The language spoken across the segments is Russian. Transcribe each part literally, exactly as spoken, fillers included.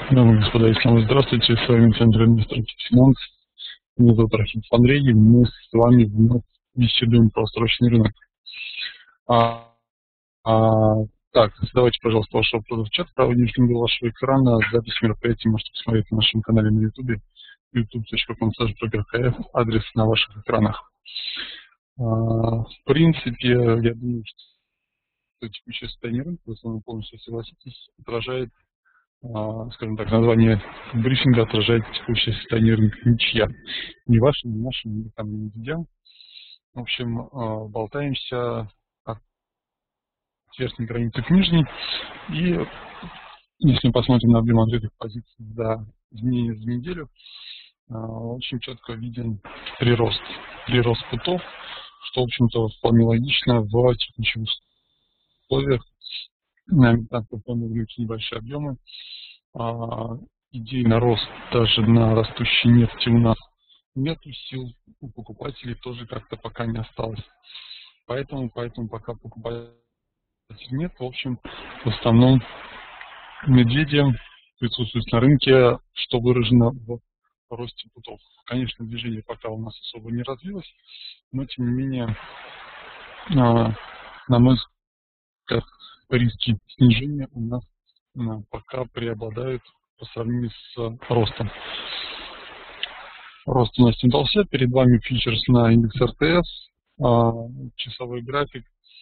Дамы и господа, ислам, здравствуйте, с вами Центр инвесторских финансов. Меня зовут Рахим Фанрей, мы с вами вновь беседуем про срочный рынок. А, а, так, задавайте, пожалуйста, ваш вопрос в чат. Правый нижний угол вашего экрана, запись мероприятия можете посмотреть на нашем канале на YouTube, ютуб точка ком слэш брокер кф, адрес на ваших экранах. А, в принципе, я думаю, что текущее состояние рынка, вы с вами полностью согласитесь, отражает, скажем так, название брифинга отражает текущее состояние рынка. Ничья. Ни вашим, ни нашим, ни там, ни нигде. В общем, болтаемся от верхней границы к нижней. И если мы посмотрим на объем открытых позиций за изменения за неделю, очень четко виден прирост. Прирост путов, что, в общем-то, вполне логично в текущих условиях. На американском рынке небольшие объемы. А, идей на рост даже на растущей нефти у нас нету, сил у покупателей тоже как-то пока не осталось. Поэтому, поэтому пока покупателей нет, в общем, в основном медведи присутствуют на рынке, что выражено в росте путов. Конечно, движение пока у нас особо не развилось, но тем не менее, на мой взгляд, риски снижения у нас пока преобладают по сравнению с ростом. Рост у нас не удался. Перед вами фьючерс на индекс эр тэ эс, часовой график,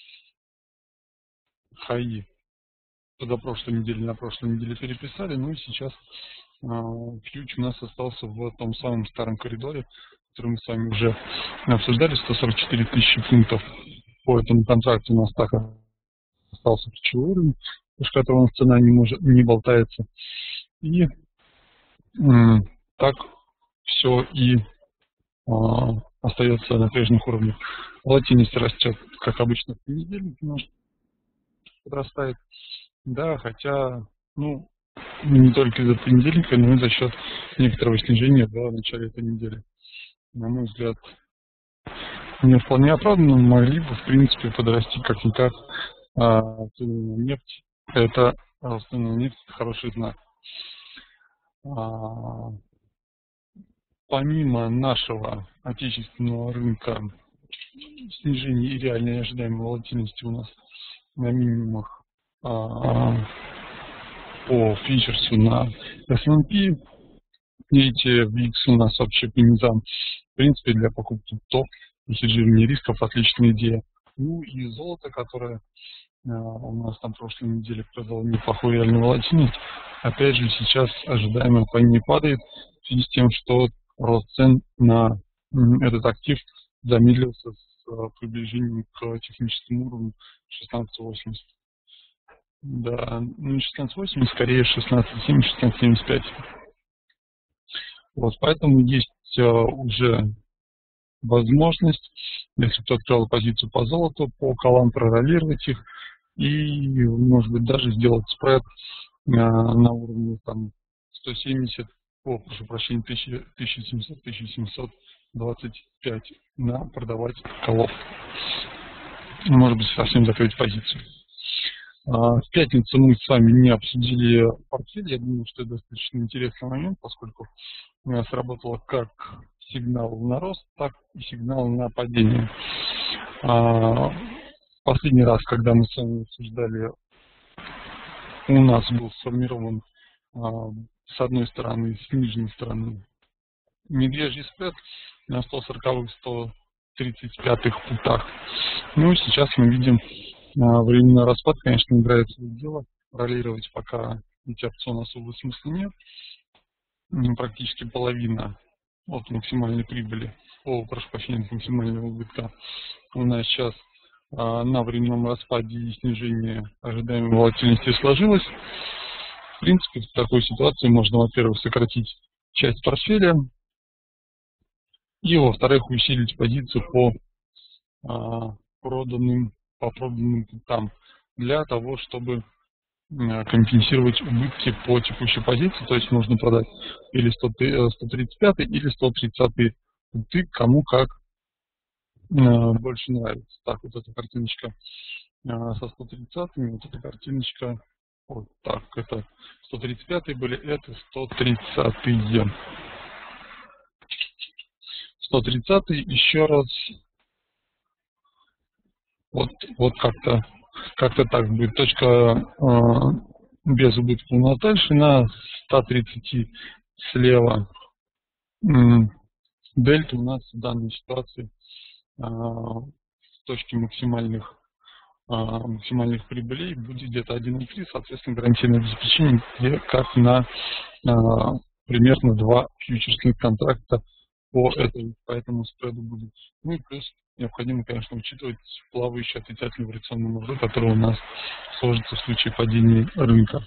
хаи за прошлой неделе, на прошлой неделе переписали, ну и сейчас фьюч у нас остался в том самом старом коридоре, который мы с вами уже обсуждали, сто сорок четыре тысячи пунктов. По этому контракту у нас так остался ключевой уровень, с которого цена не может, не болтается. И м, так все и а, остается на прежних уровнях. Волатильность растет, как обычно, в понедельник немножко подрастает. Да, хотя, ну, не только из-за понедельника, но и за счет некоторого снижения в начале этой недели. На мой взгляд, не вполне оправданно, могли бы, в принципе, подрасти как-никак. А, цены на нефть, это цены на нефть это хороший знак. А, помимо нашего отечественного рынка, снижение и реальной ожидаемой волатильности у нас на минимумах а, по фьючерсу на эс энд пи. Видите, ви икс у нас вообще по низам. В принципе, для покупки топ и хеджирования рисков отличная идея. Ну и золото, которое а, у нас на прошлой неделе показало неплохую реальную волатильность. Опять же, сейчас ожидаемо по ней падает в связи с тем, что рост цен на этот актив замедлился с приближением к техническому уровню шестнадцать восемьдесят. Да, ну шестнадцать восемьдесят, скорее шестнадцать семьдесят, шестнадцать семьдесят пять. Вот, поэтому есть uh, уже возможность, если кто открыл позицию по золоту, по колам пророллировать их и, может быть, даже сделать спред uh, на уровне там сто семьдесят, о, прошу прощения, тысяча семьсот — тысяча семьсот двадцать пять на продавать колов. Может быть, совсем закрыть позицию. В пятницу мы с вами не обсудили портфель. Я думаю, что это достаточно интересный момент, поскольку сработало как сигнал на рост, так и сигнал на падение. Последний раз, когда мы с вами обсуждали, у нас был сформирован с одной стороны, с нижней стороны медвежий спред на сто сороковых — сто тридцать пятых путах. Ну и сейчас мы видим временной распад, конечно, играет свое дело. Роллировать пока эти опционы особо смысла нет. Практически половина от максимальной прибыли, о, прошу прощения, максимального убытка у нас сейчас а, на временном распаде и снижении ожидаемой волатильности сложилось. В принципе, в такой ситуации можно, во-первых, сократить часть портфеля и, во-вторых, усилить позицию по а, проданным по проданным путам для того, чтобы компенсировать убытки по текущей позиции, то есть нужно продать или сто тридцать пять или сто тридцать путы, кому как больше нравится. Так, вот эта картиночка со сто тридцать, вот эта картиночка Вот так, это сто тридцать пятые были, это сто тридцатые. сто тридцатые еще раз. Вот, вот как-то как-то так будет. Точка э, без убытка у нас дальше на ста тридцати слева. М, Дельта у нас в данной ситуации э, в точке максимальных э, максимальных прибылей будет где-то один и три, соответственно, гарантийное обеспечение, где как на э, примерно два фьючерсных контракта по, этой, по этому спреду будет. Ну и плюс необходимо, конечно, учитывать плавающий отрицательный вариационный маржу, который у нас сложится в случае падения рынка.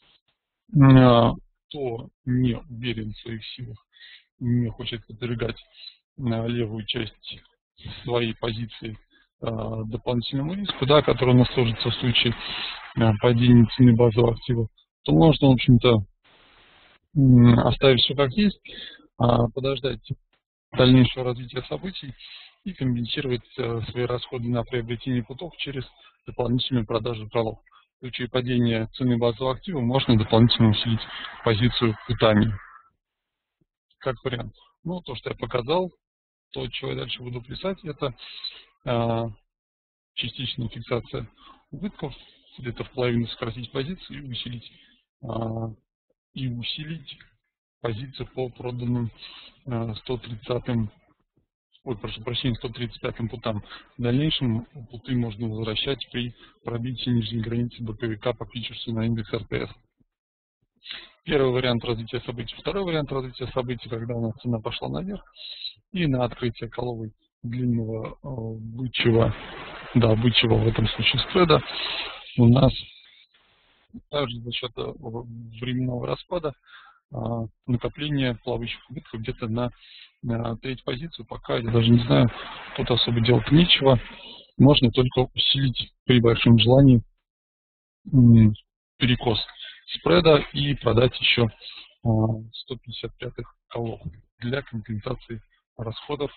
Кто не уверен в своих силах, не хочет подвергать на левую часть своей позиции дополнительному риску, да, который у нас сложится в случае падения цены базового актива, то можно, в общем-то, оставить все как есть, подождать дальнейшего развития событий и компенсировать э, свои расходы на приобретение путов через дополнительную продажу колов. В случае падения цены базового актива можно дополнительно усилить позицию путами. Как вариант. Ну, то, что я показал, то, чего я дальше буду писать, это э, частичная фиксация убытков, где-то в половину сократить позицию и усилить, э, и усилить позицию по проданным э, сто тридцатым, ой, прошу прощения, сто тридцать пятым путам. В дальнейшем путы можно возвращать при пробитии нижней границы боковика по фьючерсу на индекс эр тэ эс. Первый вариант развития событий. Второй вариант развития событий, когда у нас цена пошла наверх, и на открытие коловой длинного э, бычьего, да, бычьего в этом случае спреда, у нас также за счет э, временного распада э, накопление плавающих убытков где-то на, на третью позицию. Пока я даже не знаю, тут особо делать нечего. Можно только усилить при большом желании м, перекос спреда и продать еще сто пятьдесят пятых колов для компенсации расходов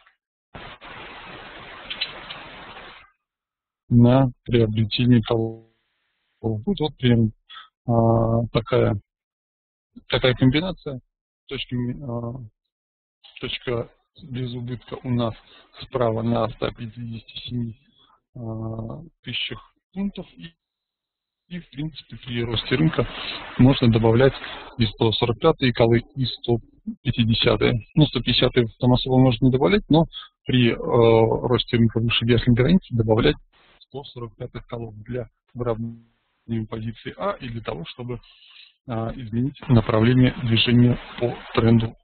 на приобретение колов. Будет вот примерно а, такая, такая комбинация. Точки, а, точка без убытка у нас справа на ста пятидесяти семи а, тысячах пунктов. И И, в принципе, при росте рынка можно добавлять и сто сорок пятые колы, и сто пятидесятые. Ну, сто пятидесятые там особо можно не добавлять, но при э, росте рынка выше верхней границы добавлять сто сорок пятых колов для выравнивания позиции А и для того, чтобы э, изменить направление движения по тренду.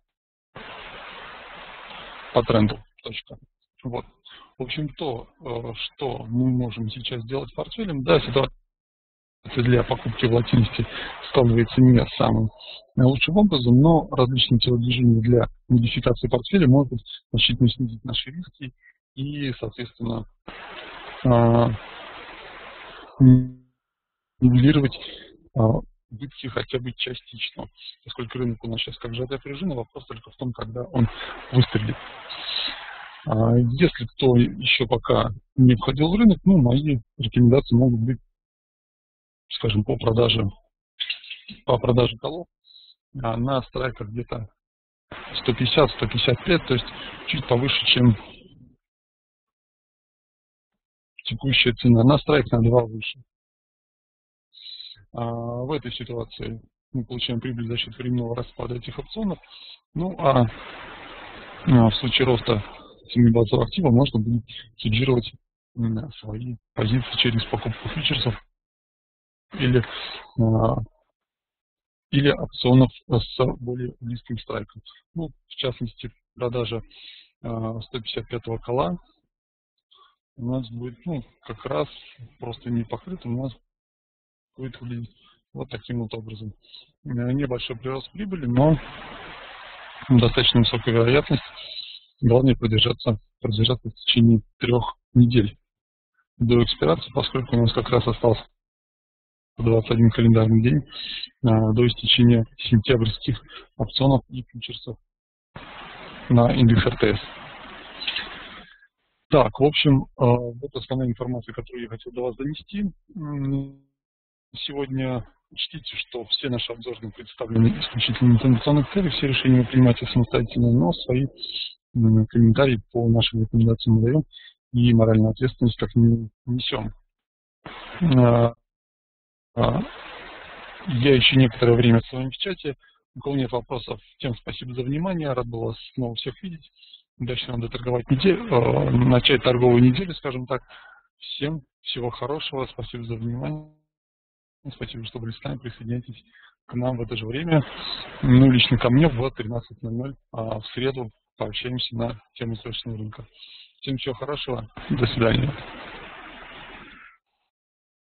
По тренду. Точка. Вот. В общем, то, э, что мы можем сейчас сделать портфелем, да, ситуация для покупки волатильности складывается не самым лучшим образом, но различные телодвижения для модификации портфеля могут значительно снизить наши риски и, соответственно, нивелировать убытки хотя бы частично. Поскольку рынок у нас сейчас как сжатая пружина, вопрос только в том, когда он выстрелит. Если кто еще пока не входил в рынок, ну, мои рекомендации могут быть, скажем, по продаже, по продаже колов на страйках где-то сто пятьдесят — сто пятьдесят пять, то есть чуть повыше, чем текущая цена. На страйк на два выше. А в этой ситуации мы получаем прибыль за счет временного распада этих опционов. Ну а в случае роста цены базового актива можно будет хеджировать свои позиции через покупку фьючерсов или или опционов с более близким страйком. Ну, в частности, продажа сто пятьдесят пятого кола у нас будет, ну, как раз просто не покрыта, у нас будет выглядеть вот таким вот образом. Небольшой прирост прибыли, но достаточно высокая вероятность. Главное продержаться, продержаться в течение трех недель до экспирации, поскольку у нас как раз остался двадцать один календарный день а, до истечения сентябрьских опционов и фьючерсов на индекс эр тэ эс. Так, в общем, а, вот основная информация, которую я хотел до вас донести. Сегодня учтите, что все наши обзоры представлены исключительно в информационных целях, все решения вы принимаете самостоятельно, но свои м, комментарии по нашим рекомендациям мы даем и моральную ответственность как не несем. А, а, Я еще некоторое время с вами в чате. У кого нет вопросов, всем спасибо за внимание. Рад был вас снова всех видеть. Удачно надо торговать неделю, э, начать торговую неделю, скажем так. Всем всего хорошего. Спасибо за внимание. Спасибо, что были с нами. Присоединяйтесь к нам в это же время. Ну, лично ко мне в тринадцать ноль ноль. А в среду пообщаемся на тему срочного рынка. Всем всего хорошего. До свидания.